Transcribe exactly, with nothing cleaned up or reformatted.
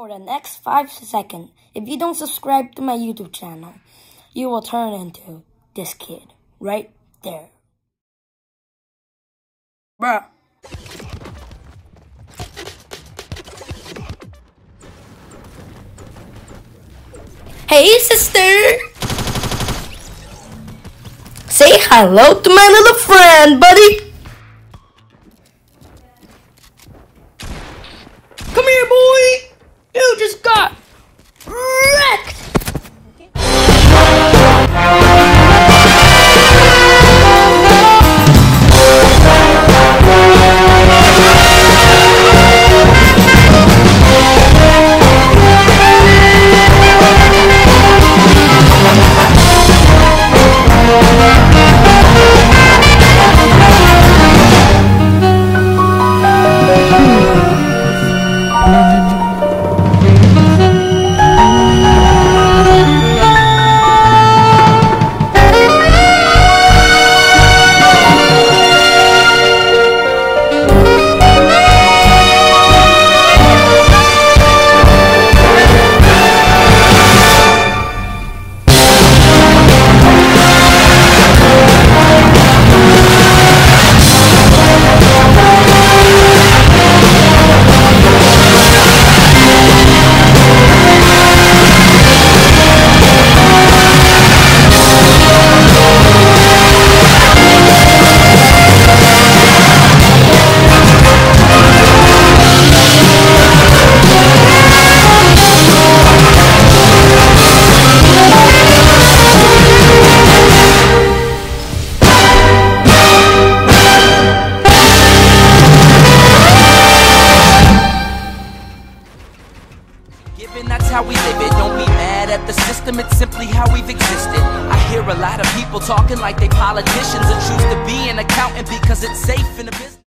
For the next five seconds, if you don't subscribe to my YouTube channel, you will turn into this kid right there. Bruh. Hey sister! Say hello to my little friend, buddy! Come here, boy! You just got wrecked! Given that's how we live it, don't be mad at the system, it's simply how we've existed. I hear a lot of people talking like they politicians and choose to be an accountant because it's safe in the business.